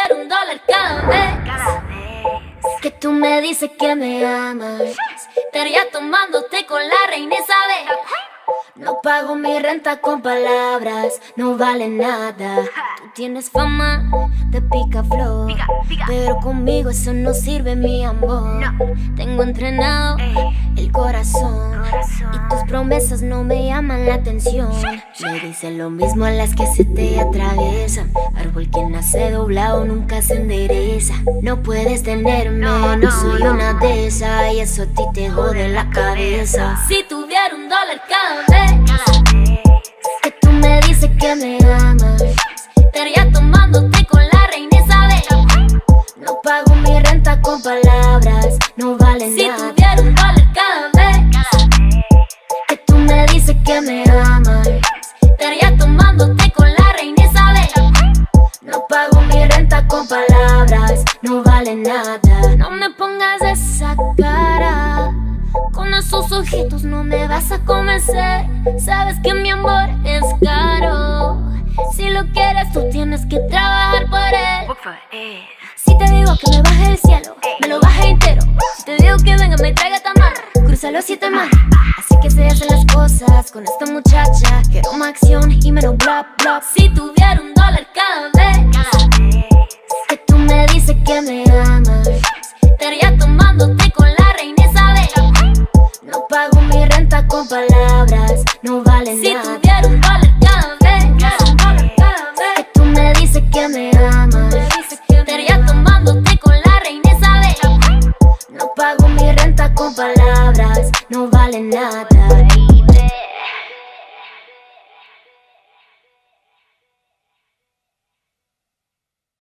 tuviera $1 cada vez que tú me dices que me amas, estaría tomándote con la reina Isabel. No pago mi renta con palabras, no vale nada. Tú tienes fama de picaflor, pero conmigo eso no sirve, mi amor. Tengo entrenado el corazón y tus promesas no me llaman la atención. Me dicen lo mismo a las que se te atraviesan. Árbol que nace doblado nunca se endereza. No puedes tenerme, no soy una de esas, y eso a ti te jode la cabeza. Si tuviera $1 cada vez que tú me dices que me amas, estaría tomándote con la reina Isabel. No pago mi renta con palabras, no vale nada. Si tuviera $1 cada vez que tú me dices que me amas, estaría tomándote con la reina Isabel. No pago mi renta con palabras, no vale nada. No me pongas esa cara, con esos ojitos no me vas a convencer. Sabes que mi amor es caro. Si lo quieres tú tienes que trabajar por él. Si te digo que me baje del cielo, me lo baje entero. Si te digo que venga me traiga tamar, cruza los 7 mares. Así que se hacen las cosas con esta muchacha. Quiero más acción y menos bla bla. Si tuviera $1 cada vez que tú me dices que me amas, estaría tomándote con la reina Isabel. No pago mi renta con palabras, no vale nada.